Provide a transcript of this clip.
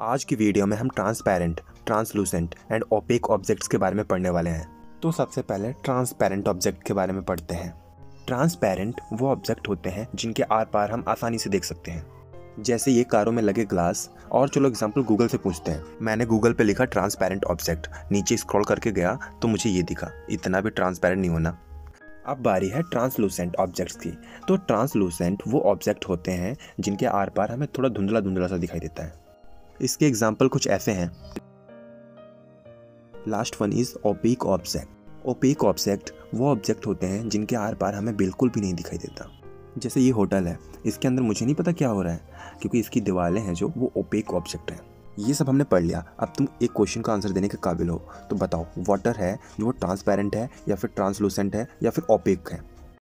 आज की वीडियो में हम transparent, translucent and opaque objects के बारे में पढ़ने वाले हैं। तो सबसे पहले ट्रांसपेरेंट ऑब्जेक्ट के बारे में पढ़ते हैं। ट्रांसपेरेंट वो ऑब्जेक्ट होते हैं जिनके आर पार हम आसानी से देख सकते हैं, जैसे ये कारों में लगे ग्लास। और चलो एग्जांपल गूगल से पूछते हैं। मैंने गूगल पे लिखा ट्रांसपेरेंट ऑब्जेक्ट, नीचे स्क्रॉल करके गया तो मुझे ये दिखा। इतना भी ट्रांसपेरेंट नहीं होना। अब बारी है ट्रांसलूसेंट ऑब्जेक्ट्स की। तो ट्रांसलूसेंट वो ऑब्जेक्ट होते हैं जिनके आर पार हमें थोड़ा धुंधला धुंधला सा दिखाई देता है। इसके एग्जाम्पल कुछ ऐसे हैं। Last one is opaque object. Opaque object वो ऑब्जेक्ट होते हैं जिनके आर पार हमें बिल्कुल भी नहीं दिखाई देता। जैसे ये होटल है, इसके अंदर मुझे नहीं पता क्या हो रहा है क्योंकि इसकी दीवारें हैं जो वो ओपेक ऑब्जेक्ट हैं। ये सब हमने पढ़ लिया। अब तुम एक क्वेश्चन का आंसर देने के काबिल हो तो बताओ, वाटर है जो वो ट्रांसपेरेंट है या फिर ट्रांसलूसेंट है या फिर ओपेक है?